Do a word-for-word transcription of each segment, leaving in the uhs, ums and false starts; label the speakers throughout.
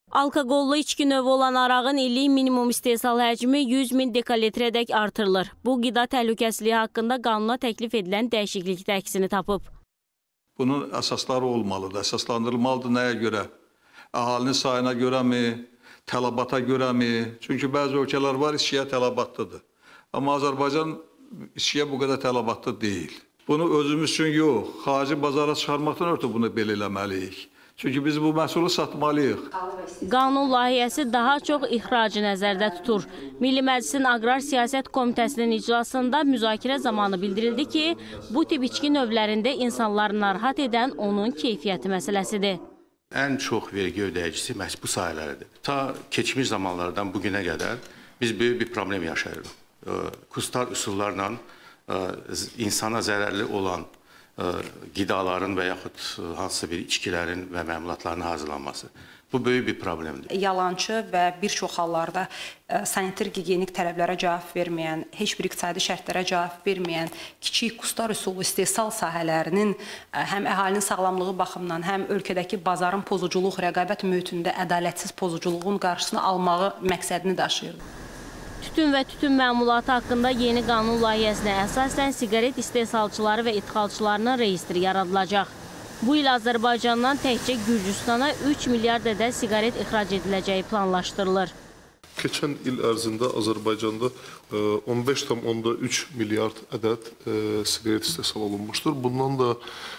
Speaker 1: Alkoqollu içki növü olan arağın illik minimum istehsal həcmi yüz min dekalitrədək artırılır. Bu, qida təhlükəsizliyi haqqında qanuna təklif edilən dəyişiklikdə əksini tapıb.
Speaker 2: Bunun əsasları olmalıdır, əsaslandırılmalıdır nəyə görə? Əhalinin sayına görəmi, tələbata görəmi? Çünki bəzi ölkələr var, içkiyə tələbatlıdır. Amma Azərbaycan içkiyə bu qədər tələbatlı deyil. Bunu özümüz üçün yox, xarici bazara çıxarmaqdan ötürü bunu belə eləməliyik. Çünki biz bu məhsulu satmalıyıq.
Speaker 1: Qanun layihəsi daha çox ixracı nəzərdə tutur. Milli Məclisin Aqrar Siyasət Komitəsinin iclasında müzakirə zamanı bildirildi ki, bu tip içki növlərində insanları narahat edən onun keyfiyyəti məsələsidir.
Speaker 3: Ən çox vergi ödəyicisi məhz bu sahələridir. Ta keçmiş zamanlardan bugünə qədər biz böyük bir problem yaşayırıq. Kustar üsullarla insana zərərli olan qidaların və yaxud hansısa bir içkilərin və məmulatların hazırlanması. Bu böyük bir problemdir.
Speaker 4: Yalançı və bir çox hallarda sanitar-gigiyenik tələblərə cavab verməyən, heç bir iqtisadi şərtlərə cavab verməyən kiçik kustar üsulu istehsal sahələrinin həm əhalinin sağlamlığı baxımından, həm ölkədəki bazarın pozuculuq, rəqabət mühitində ədalətsiz pozuculuğun qarşısını almağı məqsədini daşıyırdı.
Speaker 1: Tütün və tütün məmulatı haqqında yeni qanun layihəsinə əsasən siqaret istehsalçıları və idxalçılarının reyestri yaradılacaq. Bu il Azərbaycandan təkcə Gürcüstana üç milyard ədəd siqaret ixrac ediləcəyi planlaşdırılır.
Speaker 5: Keçən il ərzində Azərbaycanda on beş tam onda üç milyard ədəd siqaret istehsal olunmuşdur. Bundan da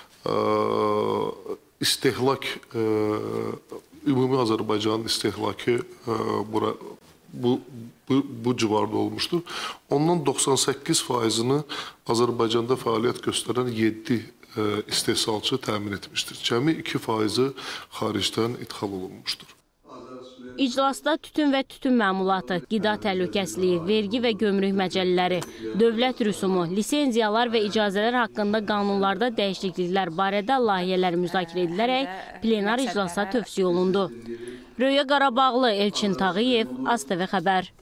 Speaker 5: istehlak, ümumi Azərbaycanın istehlakı bura Bu, bu, bu civarda olmuşdur. Ondan doxsan səkkiz faizini Azərbaycanda fəaliyyət göstərən yeddi e, istehsalçı təmin etmişdir. Cəmi iki faizi xaricdən idxal olunmuşdur.
Speaker 1: İclasda tütün və tütün məmulatı, qida təhlükəsizliyi, vergi və gömrük məcəllələri, dövlət rüsumu, lisenziyalar və icazələr haqqında qanunlarda dəyişikliklər barədə layihələr müzakirə edilərək plenar iclasa tövsiyə olundu. Röya Qarabağlı, Elçin Tağıyev, AzTV Xəbər.